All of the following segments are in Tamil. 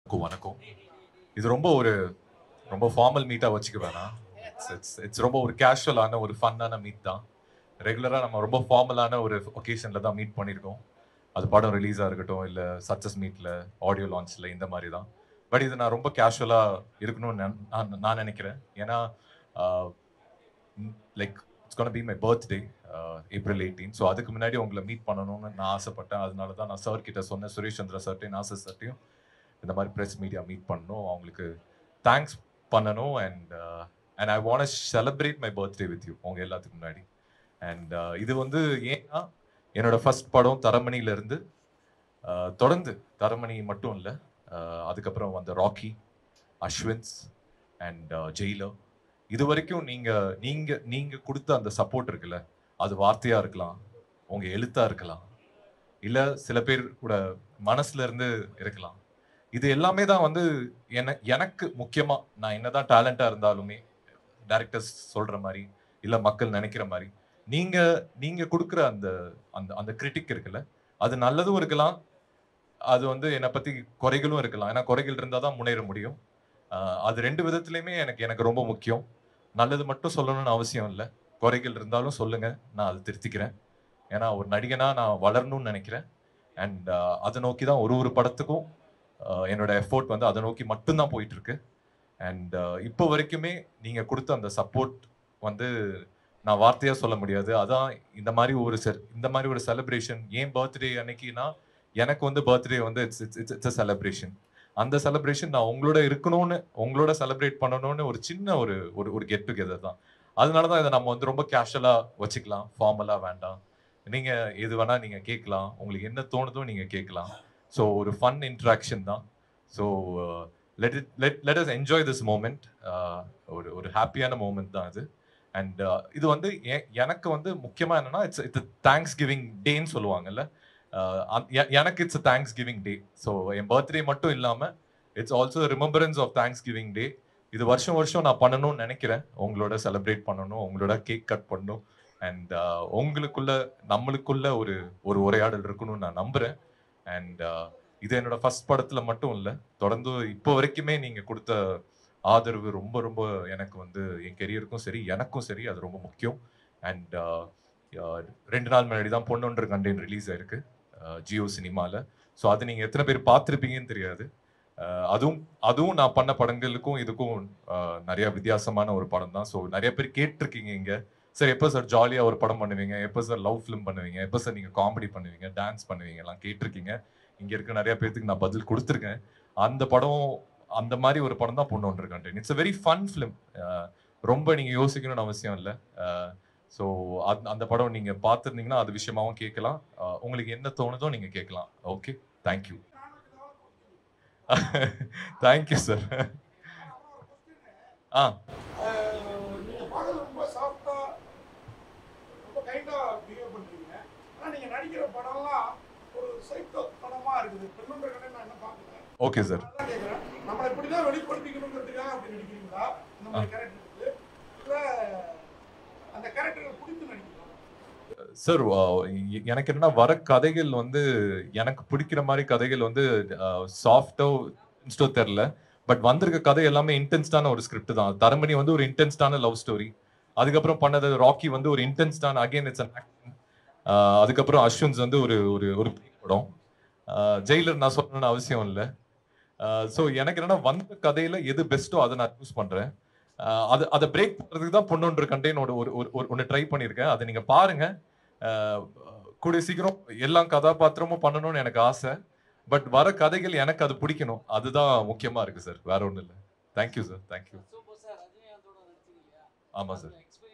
வணக்கம். இது ரொம்ப ஃபார்மல் மீட்டா வச்சுக்க வேணாம். இட்ஸ் ரொம்ப ஒரு கேஷுவலான ஒரு ஃபன்னான மீட் தான். ரெகுலரா நம்ம ரொம்ப ஃபார்மலான ஒரு ஒகேஷன்ல தான் மீட் பண்ணியிருக்கோம். அது படம் ரிலீஸா இருக்கட்டும், இல்ல சக்சஸ் மீட்ல, ஆடியோ லான்ச்ல இந்த மாரி தான். பட் இது நான் ரொம்ப கேஷுவலா இருக்கணும்னு நான் நினைக்கிறேன். ஏன்னா like it's gonna be my birthday April 18. So அதுக்கு முன்னாடி உங்களை மீட் பண்ணணும்னு நான் ஆசைப்பட்டேன். அதனால தான் நான் சார் கிட்ட சொன்னேன். சுரேஷ் சந்திரா சார்ட்டையும் நாசர் சார்ட்டையும் இந்த மாதிரி ப்ரெஸ் மீடியா மீட் பண்ணணும், அவங்களுக்கு தேங்க்ஸ் பண்ணணும். And I want celebrate my birthday with you உங்க எல்லாத்துக்கு முன்னாடி. அண்ட் இது வந்து ஏன்னா என்னோட ஃபர்ஸ்ட் படம் தரமணியிலிருந்து தொடர்ந்து தரமணி மட்டும் இல்லை, அதுக்கப்புறம் வந்த ராக்கி, அஸ்வின்ஸ் அண்ட் ஜெயிலர், இது வரைக்கும் நீங்க நீங்க நீங்க கொடுத்த அந்த சப்போர்ட் இருக்குல்ல, அது வார்த்தையா இருக்கலாம், உங்க எழுத்தா இருக்கலாம், இல்ல சில பேர் கூட மனசுல இருந்து இருக்கலாம். இது எல்லாமே தான் வந்து எனக்கு முக்கியமா, நான் என்னதான் டேலண்டா இருந்தாலுமே, டைரக்டர்ஸ் சொல்ற மாதிரி இல்ல மக்கள் நினைக்கிற மாதிரி, நீங்க நீங்க கொடுக்குற அந்த அந்த அந்த கிரிட்டிக் இருக்குல்ல, அது நல்லதும் இருக்கலாம், அது வந்து என்னை பத்தி குறைகளும் இருக்கலாம். ஏன்னா குறைகள் இருந்தால் தான் முன்னேற முடியும். அது ரெண்டு விதத்துலையுமே எனக்கு எனக்கு ரொம்ப முக்கியம். நல்லது மட்டும் சொல்லணும்னு அவசியம் இல்லை, குறைகள் இருந்தாலும் சொல்லுங்க, நான் அதை திருத்திக்கிறேன். ஏன்னா ஒரு நடிகனா நான் வளரணும்னு நினைக்கிறேன். அண்ட் அதை நோக்கி தான் ஒரு ஒரு படத்துக்கும் என்னோட எஃபோர்ட் வந்து அதை நோக்கி மட்டும்தான் போயிட்டு இருக்கு. அண்ட் இப்போ வரைக்குமே நீங்க கொடுத்த அந்த சப்போர்ட் வந்து நான் வார்த்தையா சொல்ல முடியாது. அதான் இந்த மாதிரி ஒரு செலிப்ரேஷன் ஏன் பர்த்டே அன்னைக்குன்னா, எனக்கு வந்து பர்த்டே வந்து it's it's it's a celebration. அந்த செலிப்ரேஷன் நான் உங்களோட இருக்கணும்னு, உங்களோட செலிப்ரேட் பண்ணணும்னு ஒரு சின்ன ஒரு ஒரு கெட் டுகெதர் தான். அதனால தான் இதை நம்ம வந்து ரொம்ப கேஷுவலா வச்சுக்கலாம், ஃபார்மலா வேண்டாம். நீங்க எது வேணா நீங்க கேட்கலாம், உங்களுக்கு என்ன தோணுதோ நீங்க கேட்கலாம். ஸோ ஒரு ஃபன் இன்ட்ராக்ஷன் தான். So let us enjoy this moment. ஒரு ஒரு ஹாப்பியான மூமெண்ட் தான் இது. அண்ட் இது வந்து எனக்கு வந்து முக்கியமா என்னன்னா, இட்ஸ் தேங்க்ஸ் கிவிங் டேன்னு சொல்லுவாங்கல்ல, எனக்கு it's Thanksgiving day. So என் பர்த்டே மட்டும் இல்லாம it's also remembrance of Thanksgiving day. இது வருஷம் வருஷம் நான் பண்ணணும்னு நினைக்கிறேன், உங்களோட செலிப்ரேட் பண்ணணும், உங்களோட கேக் கட் பண்ணணும். அண்ட் உங்களுக்குள்ள நம்மளுக்குள்ள ஒரு ஒரு உரையாடல் இருக்கணும்னு நான் நம்புறேன். அண்ட் இது என்னோட ஃபர்ஸ்ட் படத்துல மட்டும் இல்லை, தொடர்ந்து இப்போ வரைக்குமே நீங்க கொடுத்த ஆதரவு ரொம்ப ரொம்ப எனக்கு வந்து என் கெரியருக்கும் சரி எனக்கும் சரி அது ரொம்ப முக்கியம். அண்ட் 2 நாள் முன்னாடி தான் பொன்னொன்று கண்டேன் ரிலீஸ் ஆயிருக்கு ஜியோ சினிமால. ஸோ அது நீங்க எத்தனை பேர் பார்த்துருப்பீங்கன்னு தெரியாது. அதுவும் அதுவும் நான் பண்ண படங்களுக்கும் இதுக்கும் நிறைய வித்தியாசமான ஒரு படம் தான். ஸோ நிறைய பேர் கேட்டிருக்கீங்க இங்க, சார் எப்போ சார் ஜாலியா ஒரு படம் பண்ணுவீங்க, எப்போ சார் லவ் ஃபிலிம் பண்ணுவீங்க, எப்போ சார் நீங்க காமெடி பண்ணுவீங்க, டான்ஸ் பண்ணுவீங்க எல்லாம் கேட்டிருக்கீங்க. இங்க இருக்க நிறைய பேருக்கு நான் பதில் கொடுத்துருக்கேன். அந்த படம் அந்த மாதிரி ஒரு படம் தான் Ponnondru Kanden. It's a very fun film. ரொம்ப நீங்க யோசிக்கணும்னு அவசியம் இல்லை. ஸோ அந்த படம் நீங்க பார்த்துருந்தீங்கன்னா அது விஷயமாவும் கேட்கலாம், உங்களுக்கு என்ன தோணுதோ நீங்க கேட்கலாம். Okay, thank you. Thank you sir. ஆ நீங்க பார்க்கறது ரொம்ப சாஃப்டா, ரொம்ப கைண்டா பிஹேவ் பண்றீங்க. ஆனா நீங்க நடிக்கிற படம்லாம் ஒரு சைக்கோ படமா இருக்குது. பெண்ணொன்று கண்டேன் நான் என்ன பார்க்கல. Okay sir. அதான் கேட்குறேன், நம்மளை இப்படிதான் வெளிப்படுத்திக்கணுங்கிறதுக்காக அப்படி நடிக்கிறீங்களா இந்த மாதிரி கேரக்டருக்கு, இல்லை அந்த கேரக்டருக்கு பிடித்து நடிக்கிறீங்களா? சார் எனக்கு என்னன்னா, வர கதைகள் வந்து எனக்கு பிடிக்கிற மாதிரி கதைகள் வந்து சாஃப்டோ தெரியல. பட் வந்திருக்க கதை எல்லாமே இன்டென்ஸ்டான ஒரு ஸ்கிரிப்ட் தான். தரமணி வந்து ஒரு இன்டென்ஸ்டான லவ் ஸ்டோரி. அதுக்கப்புறம் பண்ணது ராக்கி வந்து ஒரு இன்டென்ஸ்டான அகைன் இட்ஸ் அன் ஆக்ஷன். அதுக்கப்புறம் அஸ்வின்ஸ் வந்து ஒரு ஒரு ஒரு படம். ஜெயிலர் நான் சொல்லணும்னு அவசியம் இல்லை. ஸோ எனக்கு என்னன்னா, வந்த கதையில எது பெஸ்ட்டோ அதை நான் சூஸ் பண்றேன். அதை பிரேக் பண்றதுக்கு தான் பொன்னொன்று கண்டேனோட ஒரு ஒன்று ட்ரை பண்ணியிருக்கேன். அதை நீங்க பாருங்க. கூடிய சீக்கிரம் எல்லா கதாபாத்திரமும் பண்ணணும்னு எனக்கு ஆசை. பட் வர கதைகள் எனக்கு அது பிடிக்கணும், அதுதான் முக்கியமா இருக்கு சார், வேற ஒன்றும் இல்லை. Thank you sir, thank you. ஆமா சார்.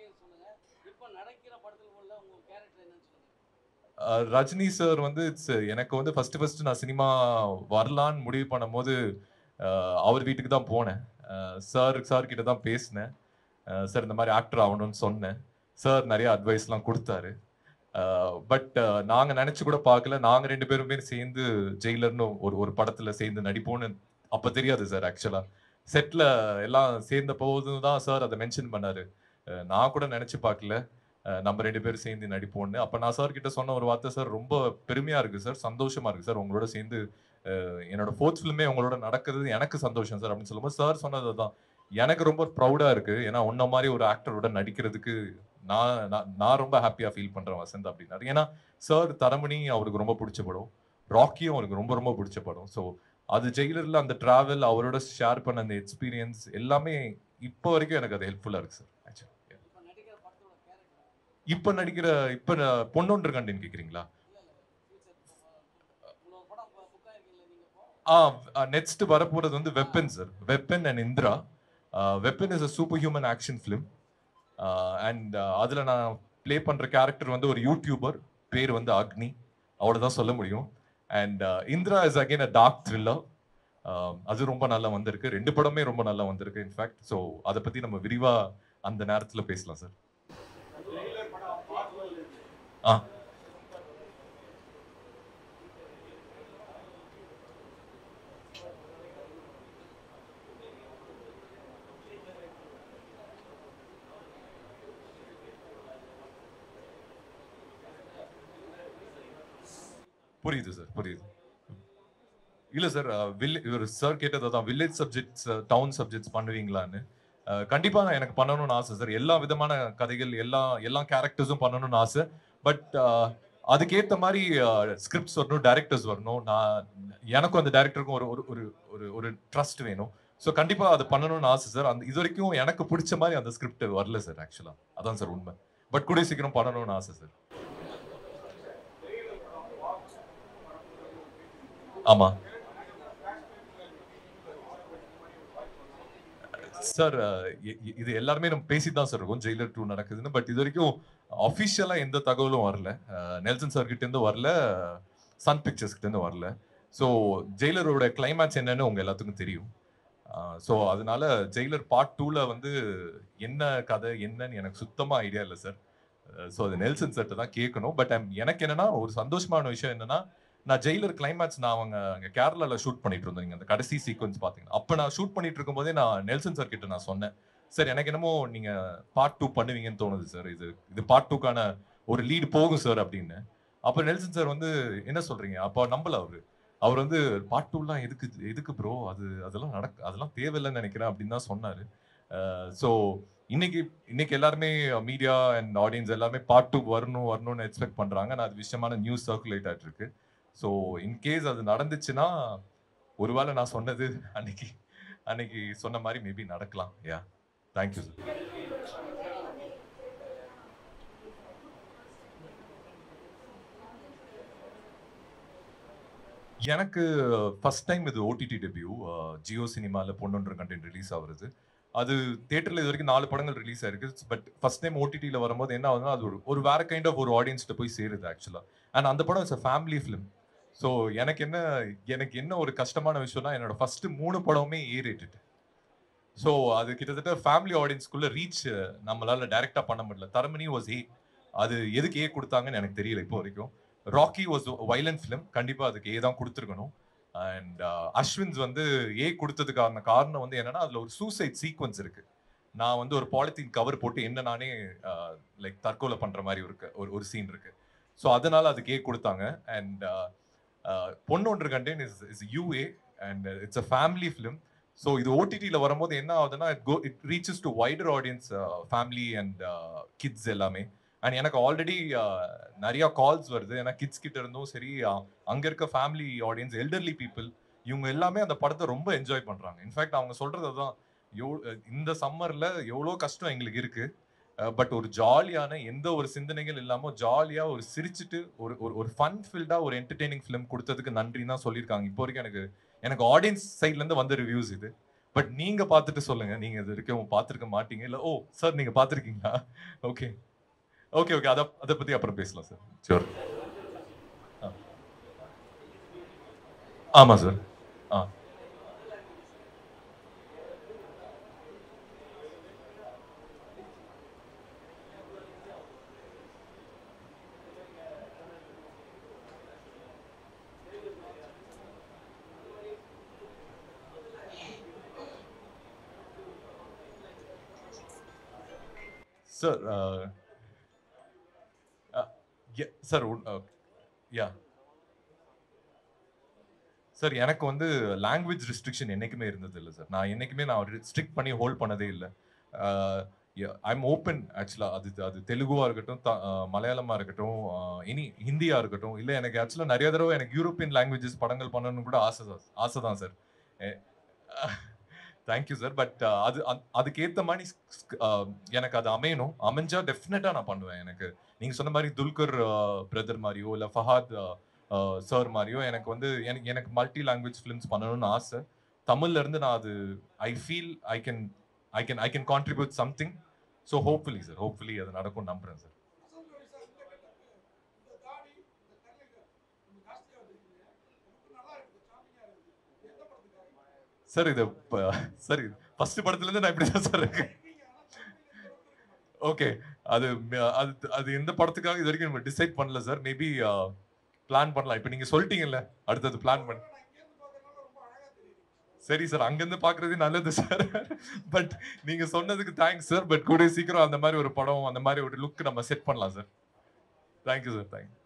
ரஜினி சார் வந்து எனக்கு வந்து ஃபர்ஸ்ட் நான் சினிமா வரலான்னு முடிவு பண்ணும் போது அவர் வீட்டுக்கு தான் போனேன். சார் கிட்ட தான் பேசினேன். சார் இந்த மாதிரி ஆக்டர் ஆகணும்னு சொன்னேன். சார் நிறைய அட்வைஸ்லாம் கொடுத்தாரு. பட் நாங்க நினைச்சு கூட பார்க்கல, நாங்க 2 பேருமே சேர்ந்து ஜெயிலர்னு ஒரு ஒரு படத்துல சேர்ந்து நடிப்போம்னு அப்ப தெரியாது சார். ஆக்சுவலா செட்ல எல்லாம் சேர்ந்த போதும் தான் சார் அதை மென்ஷன் பண்ணாரு. நான் கூட நினைச்சு பார்க்கல நம்ம 2 பேரும் சேர்ந்து நடிப்போம்னு. அப்ப நான் சார் கிட்ட சொன்ன ஒரு வார்த்தை, சார் ரொம்ப பெருமையா இருக்கு சார், சந்தோஷமா இருக்கு சார் உங்களோட சேர்ந்து என்னோட ஃபோர்த் ஃபிலிமே உங்களோட நடக்குது எனக்கு சந்தோஷம் சார் அப்படின்னு சொல்லும்போது சார் சொன்னது தான் எனக்கு ரொம்ப ப்ரௌடா இருக்கு. ஏன்னா உன்ன மாதிரி ஒரு ஆக்டரோட நடிக்கிறதுக்கு நான் ரொம்ப ஹாப்பியா ஃபீல் பண்றேன் வசந்த் அப்படின்னாரு. ஏன்னா சார் தரமணி அவருக்கு ரொம்ப பிடிச்ச படம், ராக்கியும் அவருக்கு ரொம்ப ரொம்ப பிடிச்ச படம். ஸோ அது ஜெயிலர்ல அந்த டிராவல் அவரோட ஷேர் பண்ண அந்த எக்ஸ்பீரியன்ஸ் எல்லாமே இப்போ வரைக்கும் எனக்கு அது ஹெல்ப்ஃபுல்லா இருக்கு சார். ஆக்சுவலி இப்ப நடிக்கிற பொன்னொன்று கண்டேன் கேக்குறீங்களா? நெக்ஸ்ட் வரப்போறது வந்து weapon sir. Weapon and Indra. Weapon is a super human action film. And அதுல நான் ப்ளே பண்ற கேரக்டர் வந்து ஒரு யூடியூபர், பேர் வந்து அக்னி, அவ்வளவுதான் சொல்ல முடியும். And Indra is again a dark thriller. அது ரொம்ப நல்லா வந்திருக்கு. 2 படமே ரொம்ப நல்லா வந்திருக்கு இன்ஃபேக்ட். ஸோ அதை பத்தி நம்ம விரிவா அந்த நேரத்துல பேசலாம் சார். ஆ புரியுது சார், புரியுது. இல்ல சார், இவர் சார் கேட்டது தான் வில்லேஜ் சப்ஜெக்ட்ஸ், டவுன் சப்ஜெக்ட்ஸ் பண்ணுவீங்களான்னு. கண்டிப்பா நான் எனக்கு பண்ணணும்னு ஆசை சார். எல்லா விதமான கதைகள், எல்லா கேரக்டர்ஸும் பண்ணணும்னு ஆசை. பட் அதுக்கேத்த மாதிரி ஸ்கிரிப்ட்ஸ் வரணும், டைரக்டர்ஸ் வரணும். எனக்கும் அந்த டைரக்டருக்கும் ஒரு ஒரு ஒரு ஒரு ஒரு ட்ரஸ்ட் வேணும். ஸோ கண்டிப்பா அது பண்ணணும்னு ஆசை சார். அந்த இது வரைக்கும் எனக்கு பிடிச்ச மாதிரி அந்த ஸ்கிரிப்ட் வரல சார் ஆக்சுவலா. அதான் சார் உண்மை. பட் கூடிய சீக்கிரம் பண்ணணும்னு ஆசை சார். ஆமா சார், இது எல்லாருமே நம்ம பேசிட்டு தான் சார் இருக்கோம் ஜெயிலர் 2 நடக்குதுன்னு. பட் இது வரைக்கும் அஃபிஷியலா எந்த தகவலும் வரல. நெல்சன் சார் கிட்ட இருந்து வரல, சன் பிக்சர்ஸ் கிட்ட இருந்து வரல. ஸோ ஜெயிலரோட கிளைமேக்ஸ் என்னன்னு உங்க எல்லாத்துக்கும் தெரியும். ஸோ அதனால ஜெயிலர் பார்ட் 2ல வந்து என்ன கதை என்னன்னு எனக்கு சுத்தமா ஐடியா இல்லை சார். ஸோ அது நெல்சன் சார்ட்ட தான் கேட்கணும். பட் எனக்கு என்னன்னா ஒரு சந்தோஷமான விஷயம் என்னன்னா, நான் ஜெயிலர் கிளைமேக்ஸ் நான் அங்க கேரளால ஷூட் பண்ணிட்டு இருந்தோம். நீங்க அந்த கடைசி சீக்வன்ஸ் பாத்தீங்கன்னா, அப்ப நான் ஷூட் பண்ணிட்டு இருக்கும்போதே நான் நெல்சன் சார் கிட்ட நான் சொன்னேன். சார் எனக்கு என்னமோ நீங்க பார்ட் 2 பண்ணுவீங்கன்னு தோணுது சார். இது பார்ட் 2க்கான ஒரு லீடு போகும் சார் அப்படின்னு. அப்ப நெல்சன் சார் வந்து என்ன சொல்றீங்க? அப்ப நம்பல அவரு. அவர் வந்து பார்ட் 2லாம் எதுக்கு எதுக்கு ப்ரோ? அதெல்லாம் தேவையில்லைன்னு நினைக்கிறேன் அப்படின்னு தான் சொன்னாரு. ஸோ இன்னைக்கு இன்னைக்கு எல்லாருமே மீடியா அண்ட் ஆடியன்ஸ் எல்லாமே பார்ட் 2 வரணும்னு எக்ஸ்பெக்ட் பண்றாங்க. நான் அது விஷயமான நியூஸ் சர்க்குலேட் ஆயிட்டு இருக்கு. ஸோ இன்கேஸ் அது நடந்துச்சுன்னா ஒருவேளை நான் சொன்னது அன்னைக்கு அன்னைக்கு சொன்ன மாதிரி மேபி நடக்கலாம். Yeah, thank you sir. எனக்கு ஃபர்ஸ்ட் டைம் இது ஓடிடி டெபியூ. ஜியோ சினிமால பொன்னொன்று கண்டென்ட் ரிலீஸ் ஆகுறது. அது தியேட்டர்ல இது வரைக்கும் 4 படங்கள் ரிலீஸ் ஆயிருக்கு. பட் ஃபர்ஸ்ட் டைம் ஓடிடில வரும்போது என்ன ஆகுதுன்னா, அது ஒரு வேற கைண்ட் ஆஃப் ஒரு ஆடியன்ஸ்ட்ட போய் சேருது ஆக்சுவலா. அண்ட் அந்த படம் it's a family film. So எனக்கு என்ன ஒரு கஷ்டமான விஷயம்னா, என்னோட ஃபர்ஸ்ட் 3 படமுமே ஏ ரேட்டட். ஸோ அது கிட்டத்தட்ட ஃபேமிலி ஆடியன்ஸ்க்குள்ள ரீச் நம்மளால டைரக்டா பண்ண முடியல. Taramani was A. அது எதுக்கு ஏ கொடுத்தாங்கன்னு எனக்கு தெரியல இப்போ வரைக்கும். Rocky was violent film. கண்டிப்பா அதுக்கு ஏ தான் கொடுத்துருக்கணும். அண்ட் அஸ்வின்ஸ் வந்து ஏ கொடுத்ததுக்கான காரணம் வந்து என்னன்னா, அதுல ஒரு சூசைட் சீக்வன்ஸ் இருக்கு. நான் வந்து ஒரு பாலித்தீன் கவர் போட்டு என்ன நானே லைக் தற்கொலை பண்ற மாதிரி ஒரு சீன் இருக்கு. ஸோ அதனால அதுக்கு ஏ கொடுத்தாங்க. And Ponnondru Kanden is UA and it's a family film. So இது ஓடிடியில் வரும்போது என்ன ஆகுதுன்னா, it reaches to wider audience, family and kids எல்லாமே. அண்ட் எனக்கு ஆல்ரெடி நிறைய கால்ஸ் வருது. ஏன்னா கிட்ஸ் கிட்ட இருந்தும் சரி, அங்க இருக்க ஃபேமிலி ஆடியன்ஸ், எல்டர்லி பீப்புள், இவங்க எல்லாமே அந்த படத்தை ரொம்ப என்ஜாய் பண்றாங்க. இன்ஃபேக்ட் அவங்க சொல்றது தான், இந்த சம்மர்ல எவ்வளோ கஷ்டம் எங்களுக்கு இருக்கு, பட் ஒரு ஜாலியான எந்த ஒரு சிந்தனைகள் இல்லாம ஜாலியா ஒரு சிரிச்சுட்டு ஒரு ஃபன் ஃபில்டா ஒரு என்டர்டெய்னிங் ஃபிலிம் கொடுத்ததுக்கு நன்றின்னு தான் சொல்லியிருக்காங்க. இப்போ வரைக்கும் எனக்கு ஆடியன்ஸ் சைட்ல இருந்து வந்த ரிவ்யூஸ் இது. பட் நீங்க பார்த்துட்டு சொல்லுங்க. நீங்க இது வரைக்கும் பார்த்திருக்க மாட்டீங்க. இல்ல, ஓ சார் நீங்க பார்த்திருக்கீங்களா? ஓகே ஓகே ஓகே, அத பத்தி அப்புறம் பேசலாம் சார். ஷூர். ஆமா சார். ஆ சார், சார் யா சார் எனக்கு வந்து லாங்குவேஜ் ரெஸ்ட்ரிக்ஷன் என்னைக்குமே இருந்தது இல்லை சார். நான் என்னைக்குமே ஸ்ட்ரிக்ட் பண்ணி ஹோல்ட் பண்ணதே இல்லை. ஐம் ஓப்பன் ஆக்சுவலாக. அது தெலுங்குவா இருக்கட்டும், மலையாளமா இருக்கட்டும், இனி ஹிந்தியா இருக்கட்டும், இல்லை எனக்கு ஆக்சுவலாக நிறைய தடவை எனக்கு யூரோப்பியன் லாங்குவேஜஸ் படங்கள் பண்ணணும்னு கூட ஆசை தான் சார். Thank you sir. பட் அதுக்கேற்ற மாதிரி எனக்கு அது அமையணும். அமைஞ்சா டெஃபினட்டாக நான் பண்ணுவேன். எனக்கு நீங்கள் சொன்ன மாதிரி துல்கர் பிரதர் மாதிரியோ இல்லை ஃபஹாத் சார் மாதிரியோ எனக்கு வந்து எனக்கு மல்டி லாங்குவேஜ் ஃபிலிம்ஸ் பண்ணணும்னு ஆசை. தமிழ்ல இருந்து நான் அது I feel I can contribute something. So hopefully அது நடக்கும் நம்புறேன் சார். சார் இது சார் ஃபர்ஸ்ட் படத்துல இருந்து நான் இப்படி தான் சார் இருக்கேன். ஓகே, அது அது எந்த படத்துக்காக இது வரைக்கும் நம்ம டிசைட் பண்ணல சார். மேபி பிளான் பண்ணலாம். இப்போ நீங்க சொல்லிட்டீங்கல்ல, அடுத்தது பிளான் பண்ண. சரி சார், அங்கிருந்து பாக்குறதே நல்லது சார். பட் நீங்க சொன்னதுக்கு தேங்க்ஸ் சார். பட் கூட சீக்கிரம் அந்த மாதிரி ஒரு படம், அந்த மாதிரி ஒரு லுக் நம்ம செட் பண்ணலாம் சார். Thank you sir. தேங்க்யூ.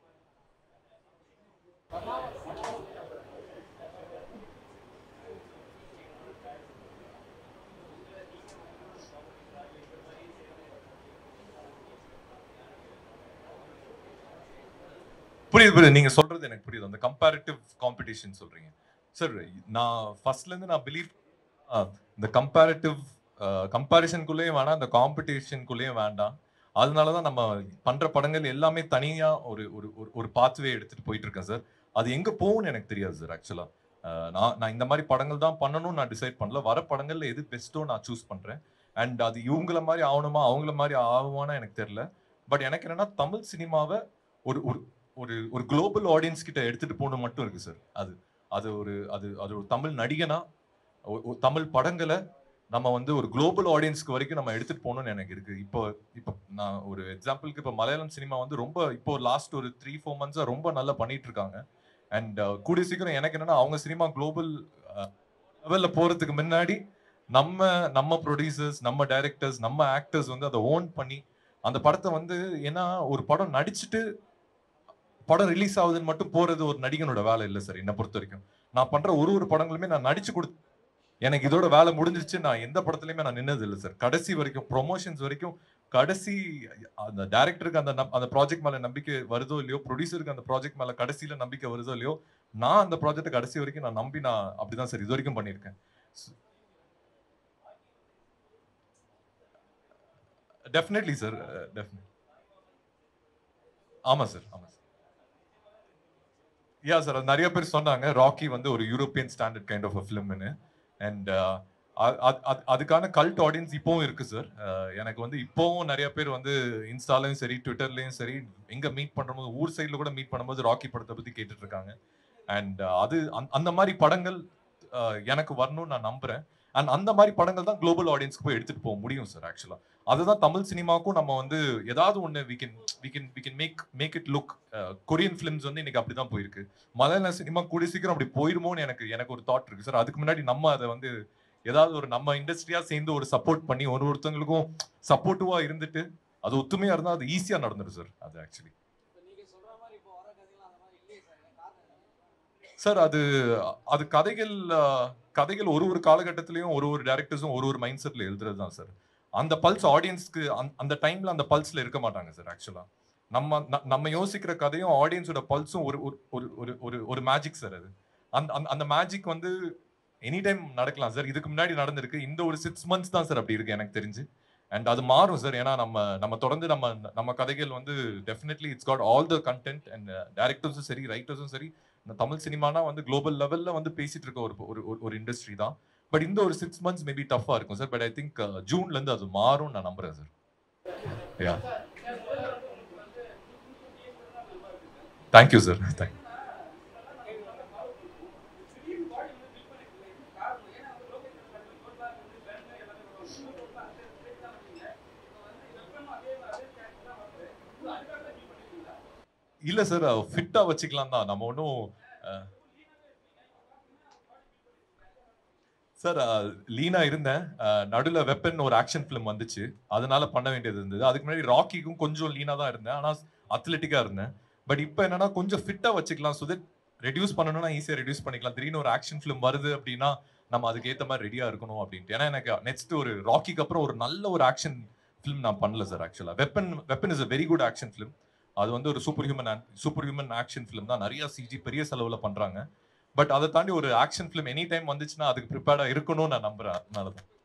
புரியுது. நீங்க சொல்றது எனக்கு புரியுது. அந்த கம்பேரிட்டிவ் காம்படிஷன் சொல்றீங்க சார். நான் ஃபர்ஸ்ட்ல இருந்து நான் பிலீவ் இந்த கம்பேரிஷனுக்குள்ளேயும் வேணாம், இந்த காம்படிஷனுக்குள்ளேயும் வேண்டாம். அதனாலதான் நம்ம பண்ற படங்கள் எல்லாமே தனியா ஒரு பாத்வே எடுத்துட்டு போயிட்டு இருக்கேன் சார். அது எங்க போகும்னு எனக்கு தெரியாது சார். ஆக்சுவலா நான் இந்த மாதிரி படங்கள் தான் பண்ணணும்னு நான் டிசைட் பண்ணல. வர படங்கள்ல எது பெஸ்ட்டோ நான் சூஸ் பண்றேன். அண்ட் அது இவங்கள மாதிரி ஆகணுமா அவங்கள மாதிரி ஆகுமான்னு எனக்கு தெரியல. பட் எனக்கு என்னன்னா தமிழ் சினிமாவை ஒரு ஒரு ஒரு குளோபல் ஆடியன்ஸ் கிட்ட எடுத்துட்டு போகணும் மட்டும் இருக்கு சார். அது ஒரு தமிழ் நடிகனா தமிழ் படங்களை நம்ம வந்து ஒரு குளோபல் ஆடியன்ஸ்க்கு வரைக்கும் நம்ம எடுத்துட்டு போகணும்னு எனக்கு இருக்கு. இப்போ நான் ஒரு எக்ஸாம்பிளுக்கு இப்போ மலையாளம் சினிமா வந்து ரொம்ப இப்போ லாஸ்ட் ஒரு 3-4 மந்த்ஸா ரொம்ப நல்லா பண்ணிட்டு இருக்காங்க. அண்ட் கூடிய சீக்கிரம் எனக்கு என்னன்னா அவங்க சினிமா குளோபல் லெவல்ல போறதுக்கு முன்னாடி நம்ம ப்ரொடியூசர்ஸ், நம்ம டைரக்டர்ஸ், நம்ம ஆக்டர்ஸ் வந்து அதை ஓன் பண்ணி அந்த படத்தை வந்து, ஏன்னா ஒரு படம் நடிச்சுட்டு படம் ரிலீஸ் ஆகுதுன்னு மட்டும் போறது ஒரு நடிகனோட வேலை இல்லை சார். என்னை பொறுத்த வரைக்கும் நான் பண்ற ஒரு படங்களுமே நான் நடிச்சு கொடுத்து எனக்கு இதோட வேலை முடிஞ்சிருச்சு. நான் எந்த படத்துலயுமே நான் நின்னது இல்லை சார். கடைசி வரைக்கும் ப்ரொமோஷன்ஸ் வரைக்கும் கடைசி அந்த டைரக்டருக்கு அந்த ப்ராஜெக்ட் மேல நம்பிக்கை வருதோ இல்லையோ, ப்ரொடியூசருக்கு அந்த ப்ராஜெக்ட் மேல கடைசியில நம்பிக்கை வருதோ இல்லையோ, நான் அந்த ப்ராஜெக்ட் கடைசி வரைக்கும் நான் நம்பி நான் அப்படிதான் சார் இது வரைக்கும் பண்ணியிருக்கேன். Definitely sir. ஆமா சார். யா சார், அது நிறைய பேர் சொன்னாங்க ராக்கி வந்து ஒரு European standard kind of a ஃபிலிம்னு. அண்ட் அதுக்கான கல்ட் ஆடியன்ஸ் இப்போவும் இருக்கு சார். எனக்கு வந்து இப்போவும் நிறைய பேர் வந்து இன்ஸ்டாலையும் சரி ட்விட்டர்லையும் சரி எங்க மீட் பண்ணும்போது, ஊர் சைடில் கூட மீட் பண்ணும்போது ராக்கி படத்தை பத்தி கேட்டுட்டு இருக்காங்க. அண்ட் அந்த மாதிரி படங்கள் எனக்கு வரணும்னு நான் நம்புறேன். அண்ட் அந்த மாதிரி படங்கள் தான் குளோபல் ஆடியன்ஸ்க்கு போய் எடுத்துட்டு போக முடியும் சார். ஆக்சுவலா அதுதான் தமிழ் சினிமாவுக்கும் நம்ம வந்து ஏதாவது ஒன்று we can make it look. Korean films வந்து இன்னைக்கு அப்படிதான் போயிருக்கு. மலையாள சினிமா கூடிய சீக்கிரம் அப்படி போயிடுமோன்னு எனக்கு ஒரு தாட் இருக்கு சார். அதுக்கு முன்னாடி நம்ம அதை வந்து ஏதாவது ஒரு நம்ம இண்டஸ்ட்ரியா சேர்ந்து ஒரு சப்போர்ட் பண்ணி ஒருத்தங்களுக்கும் சப்போர்ட்டிவா இருந்துட்டு அது ஒத்துமையா இருந்தா அது ஈஸியா நடந்துடும் சார். அது ஆக்சுவலி சார் அது கதைகள் ஒரு காலகட்டத்திலையும் ஒரு டைரக்டர்ஸும் ஒரு மைண்ட் செட்ல எழுதுறது தான் சார். அந்த பல்ஸ் ஆடியன்ஸ்க்கு அந்த டைம்ல அந்த பல்ஸ்ல இருக்க மாட்டாங்க சார். ஆக்சுவலா நம்ம யோசிக்கிற கதையும் ஆடியன்ஸோட பல்ஸும் ஒரு மேஜிக் சார். அது அந்த மேஜிக் வந்து எனி டைம் நடக்கலாம் சார். இதுக்கு முன்னாடி நடந்திருக்கு. இந்த ஒரு 6 months தான் சார் அப்படி இருக்கு எனக்கு தெரிஞ்சு. அண்ட் அது மாறும் சார். ஏன்னா நம்ம தொடர்ந்து நம்ம கதைகள் வந்து definitely it's got all the content. And டைரக்டர்ஸும் சரி ரைட்டர்ஸும் சரி இந்த தமிழ் சினிமானா வந்து குளோபல் லெவல்ல வந்து பேசிட்டு இருக்க ஒரு இண்டஸ்ட்ரி தான். பட் இந்த ஒரு 6 months மேபி டஃபா இருக்கும் சார். பட் ஐ திங்க் ஜூன்ல இருந்து அது மாறும் நான் நம்புறேன் sir. Yeah, thank you sir. Thank you. இல்ல சார், ஃபிட்டா வச்சுக்கலாம் தான். நம்ம ஒன்றும் சார் லீனா இருந்தேன். நடுவில் வெப்பன் ஒரு ஆக்ஷன் ஃபிலிம் வந்துச்சு, அதனால பண்ண வேண்டியது இருந்தது. அதுக்கு முன்னாடி ராக்கிக்கும் கொஞ்சம் லீனா தான் இருந்தேன், ஆனால் அத்லெட்டிக்கா இருந்தேன். பட் இப்போ என்னன்னா கொஞ்சம் ஃபிட்டா வச்சுக்கலாம். ஸோ தட் ரெடியூஸ் பண்ணணும்னா ஈஸியாக ரெடியூஸ் பண்ணிக்கலாம். திடீர்னு ஒரு ஆக்ஷன் ஃபிலிம் வருது அப்படின்னா நம்ம அதுக்கு ஏற்ற மாதிரி ரெடியா இருக்கணும் அப்படின்ட்டு. ஏன்னா எனக்கு நெக்ஸ்ட் ஒரு ராக்கிக்கு அப்புறம் ஒரு நல்ல ஒரு ஆக்ஷன் ஃபிலிம் நான் பண்ணல சார். ஆக்சுவலா weapon is a very good action film. அது வந்து ஒரு சூப்பர் ஹியூமன் ஆக்ஷன் ஃபிலிம் தான். நிறைய சிஜி பெரிய செலவுல பண்றாங்க. பட் அதை தாண்டி ஒரு ஆக்ஷன் ஃபிலிம் எனி டைம் வந்துச்சுன்னா அதுக்கு ப்ரிப்பேர்டா இருக்கணும்னு நான் நம்புறேன். அதனால தான்